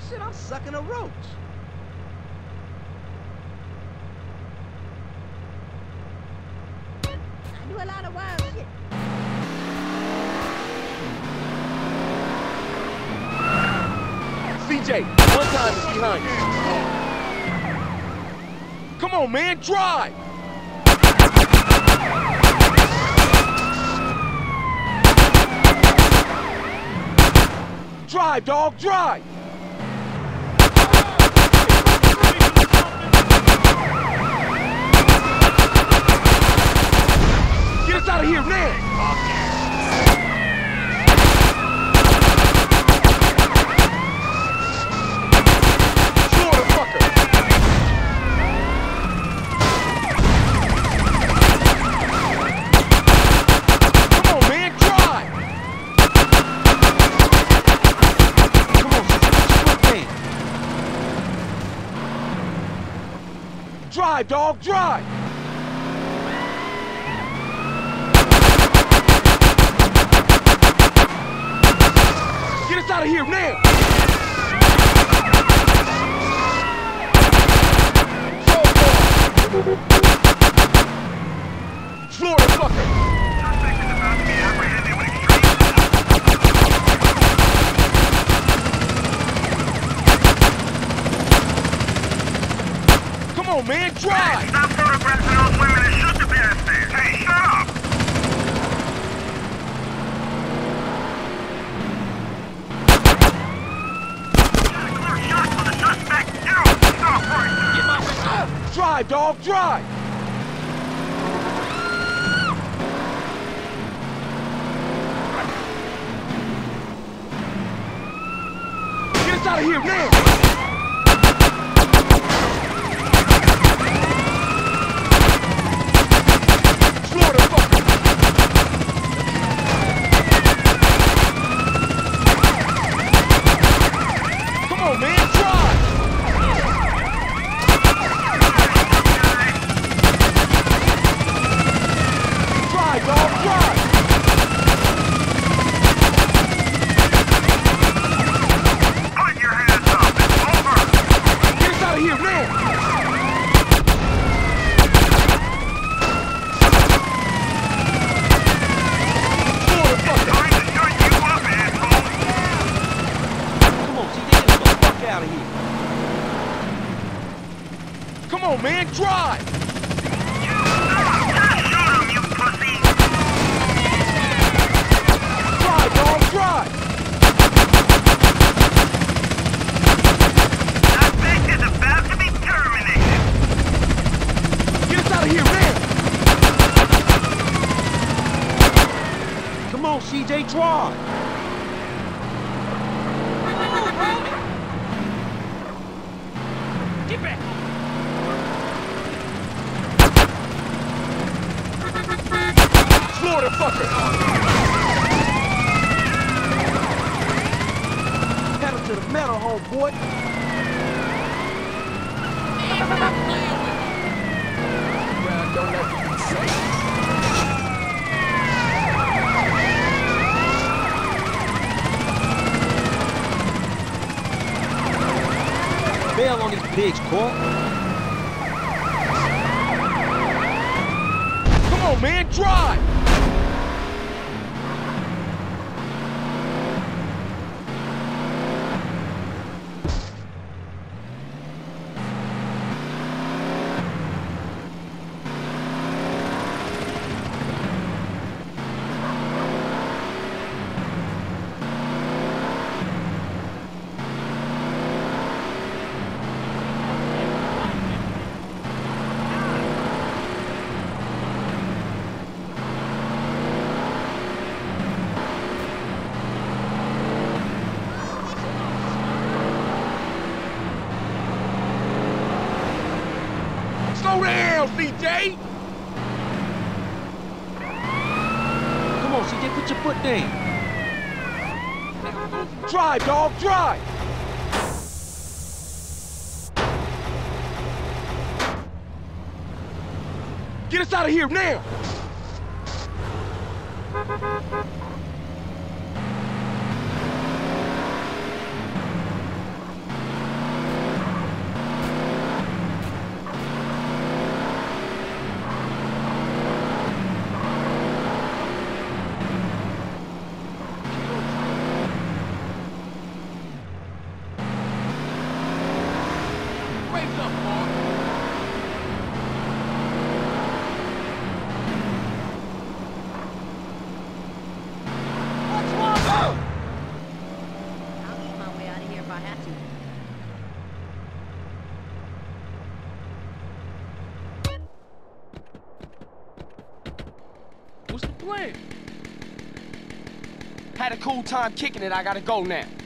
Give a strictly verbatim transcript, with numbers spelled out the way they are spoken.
Shit, I'm sucking a roach. I do a lot of wild shit. C J, one time is behind you. Come on, man, drive! Drive, dog, drive! Get us out of here now! Drive, dog, drive! Get us out of here now! Florida fucker! Suspect is about to be apprehended with extreme. Come on, man, drive! Stop photographing those women and shoot the bastards! Hey, shut up! Clear shot for the suspect! Now, stop right! Get my pistol! Drive, dog, drive! Get us out of here now! Come on, man, drive! Shoot him, you pussy! Drive, dog, drive! That bitch is about to be terminated! Get us out of here, man! Come on, C J, drive! Get back! Florida fucker! Pedal to the metal, homeboy! Well, don't let me say. Bail on these pigs, Court. Come on, man, drive! Slow down, C J! Come on, C J, put your foot down. Drive, dog, drive! Get us out of here now! Had a cool time kicking it, I gotta go now.